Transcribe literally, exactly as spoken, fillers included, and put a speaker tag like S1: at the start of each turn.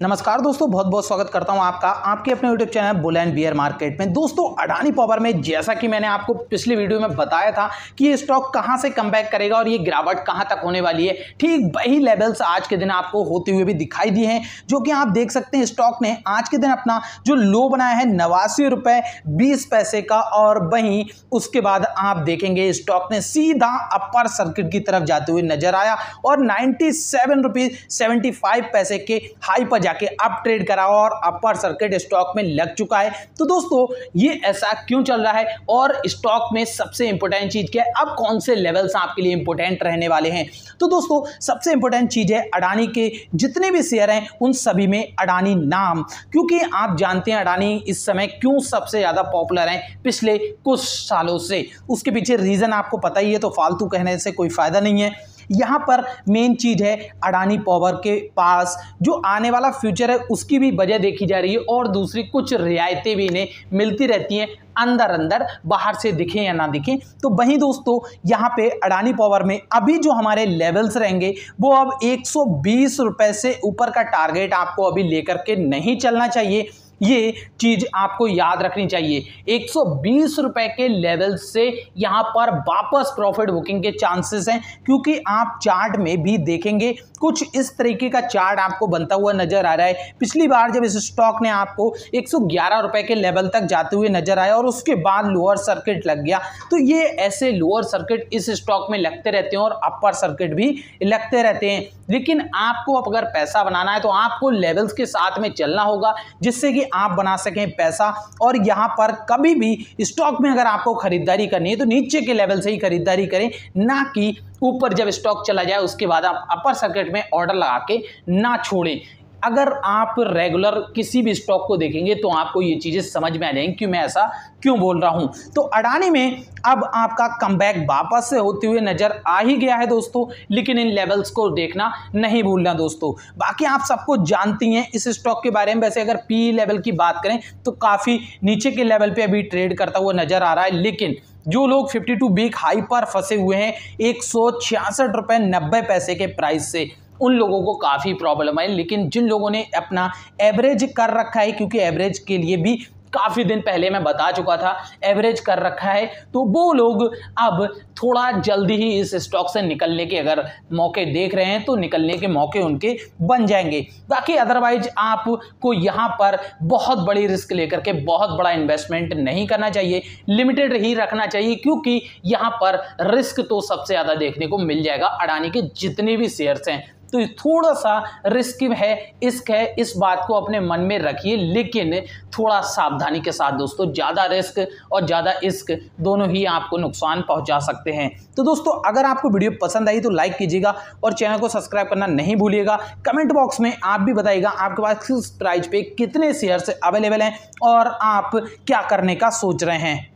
S1: नमस्कार दोस्तों, बहुत बहुत स्वागत करता हूं आपका आपके अपने YouTube channel bull and bear market में। दोस्तों, अडानी पावर में जैसा कि मैंने आपको पिछली वीडियो में बताया था कि ये स्टॉक कहां से कमबैक करेगा और ये गिरावट कहां तक होने वाली है, ठीक वही लेवल्स आज के दिन आपको होते हुए भी दिखाई दिए हैं, जो कि आप देख सकते हैं। स्टॉक ने आज के दिन अपना जो लो बनाया है नवासी रुपए बीस पैसे का, और वहीं उसके बाद आप देखेंगे स्टॉक ने सीधा अपर सर्किट की तरफ जाते हुए नजर आया और ninety seven rupees seventy five पैसे के हाई पर जाके अप ट्रेड करा और अपर सर्किट स्टॉक में लग चुका है। तो दोस्तों, ये ऐसा क्यों चल रहा है और स्टॉक में सबसे इंपॉर्टेंट चीज क्या है, अब कौन से लेवल्स आपके लिए इंपॉर्टेंट रहने वाले हैं। तो दोस्तों, सबसे इंपॉर्टेंट चीज है अडानी के जितने भी शेयर हैं उन सभी में अडानी नाम, क्योंकि आप जानते हैं अडानी इस समय क्यों सबसे ज्यादा पॉपुलर है पिछले कुछ सालों से। उसके पीछे रीजन आपको पता ही है, तो फालतू कहने से कोई फायदा नहीं है। यहाँ पर मेन चीज है अडानी पावर के पास जो आने वाला फ्यूचर है उसकी भी वजह देखी जा रही है, और दूसरी कुछ रियायतें भी इन्हें मिलती रहती हैं अंदर अंदर, बाहर से दिखें या ना दिखें। तो वहीं दोस्तों, यहाँ पे अडानी पावर में अभी जो हमारे लेवल्स रहेंगे वो अब एक सौ बीस रुपए से ऊपर का टारगेट आपको अभी लेकर के नहीं चलना चाहिए। ये चीज आपको याद रखनी चाहिए। एक सौ बीस रुपए के लेवल से यहां पर वापस प्रॉफिट बुकिंग के चांसेस हैं, क्योंकि आप चार्ट में भी देखेंगे कुछ इस तरीके का चार्ट आपको बनता हुआ नजर आ रहा है। पिछली बार जब इस स्टॉक ने आपको एक सौ ग्यारह रुपए के लेवल तक जाते हुए नजर आया और उसके बाद लोअर सर्किट लग गया, तो ये ऐसे लोअर सर्किट इस स्टॉक में लगते रहते हैं और अपर सर्किट भी लगते रहते हैं। लेकिन आपको अब अगर पैसा बनाना है तो आपको लेवल्स के साथ में चलना होगा, जिससे कि आप बना सकें पैसा। और यहां पर कभी भी स्टॉक में अगर आपको खरीदारी करनी है तो नीचे के लेवल से ही खरीदारी करें, ना कि ऊपर जब स्टॉक चला जाए उसके बाद आप अपर सर्किट में ऑर्डर लगा के ना छोड़ें। अगर आप रेगुलर किसी भी स्टॉक को देखेंगे तो आपको ये चीजें समझ में आ जाएंगी कि मैं ऐसा क्यों बोल रहा हूं। तो अडानी में अब आपका कमबैक वापस से होते हुए नजर आ ही गया है दोस्तों, लेकिन इन लेवल्स को देखना नहीं भूलना दोस्तों। बाकी आप सबको जानती हैं इस स्टॉक के बारे में। वैसे अगर पी लेवल की बात करें तो काफी नीचे के लेवल पे अभी ट्रेड करता हुआ नजर आ रहा है, लेकिन जो लोग बावन वीक हाई पर फंसे हुए हैं एक सौ छियासठ रुपए नब्बे पैसे के प्राइस से, उन लोगों को काफी प्रॉब्लम है। लेकिन जिन लोगों ने अपना एवरेज कर रखा है, क्योंकि एवरेज के लिए भी काफी दिन पहले मैं बता चुका था, एवरेज कर रखा है, तो वो लोग अब थोड़ा जल्दी ही इस स्टॉक से निकलने के अगर मौके देख रहे हैं तो निकलने के मौके उनके बन जाएंगे। बाकी अदरवाइज आपको यहाँ पर बहुत बड़ी रिस्क लेकर के बहुत बड़ा इन्वेस्टमेंट नहीं करना चाहिए, लिमिटेड ही रखना चाहिए, क्योंकि यहाँ पर रिस्क तो सबसे ज्यादा देखने को मिल जाएगा अडानी के जितने भी शेयर्स हैं। तो थोड़ा सा रिस्क है, इश्क है, इस बात को अपने मन में रखिए, लेकिन थोड़ा सावधानी के साथ दोस्तों। ज़्यादा रिस्क और ज़्यादा इश्क दोनों ही आपको नुकसान पहुंचा सकते हैं। तो दोस्तों, अगर आपको वीडियो पसंद आई तो लाइक कीजिएगा और चैनल को सब्सक्राइब करना नहीं भूलिएगा। कमेंट बॉक्स में आप भी बताइएगा आपके पास किस प्राइस पे कितने शेयर्स अवेलेबल हैं और आप क्या करने का सोच रहे हैं।